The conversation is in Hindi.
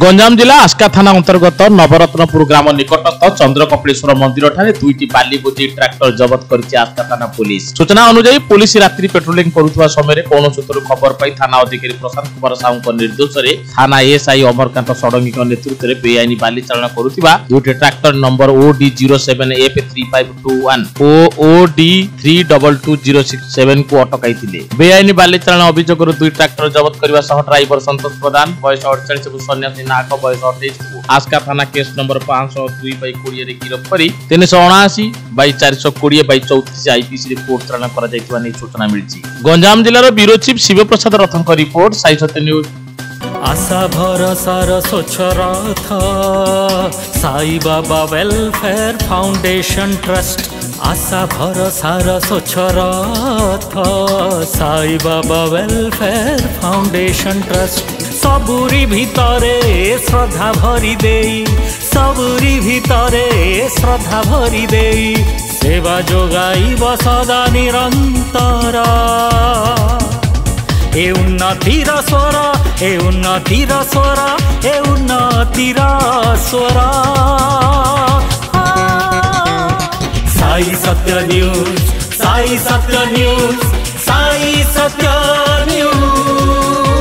गंजाम जिला आस्का थाना अंतर्गत नवरत्नपुर ग्राम निकटस्थ चंद्रकपिलेश्वर मंदिर ठारे दुईटी बाली बोझी ट्रैक्टर जबत करिछि आस्का थाना पुलिस। सूचना अनुसार पुलिस रात्रि पेट्रोलिंग करुवा समय कौन सूत्र खबर पाई थाना अधिकारी प्रशांत कुमार साहू निर्देश में थाना एएसआई अमरकांत षडंगी नेतृत्व में बेआईन बाली चालन करुवा दुईटी ट्रैक्टर नंबर OD07F3521 और OD322067 को अटकाई बेआईन बाली चालन अभियोग दुई ट्रैक्टर जबत करने ड्राइवर संतोष प्रधान बयस 48 सन्यासी नाक बयस 28 को आस्का थाना केस नंबर 502/20 गिरफ्त कर 379/420/34 आईपीसी रिपोर्ट चालन कर सूचना मिली। गंजाम जिलार ब्यूरो चीफ शिव प्रसाद रथन रिपोर्ट साई सत्य न्यूज। आशा भरोसार स्वच्छ रथ Sai Baba welfare foundation trust. आशा भरोसार स्वच्छ रथ Sai Baba welfare foundation trust. सबुरी भितरे श्रद्धा भरी देई सबुरी भितरे श्रद्धा भरी देई सेवा जोगाइब सदा निरंतर। ए उन्नतिर स्वर ए उन्नतिर स्वर ए उन्नतिर स्वर। Sai Satya news Sai Satya news Sai Satya news.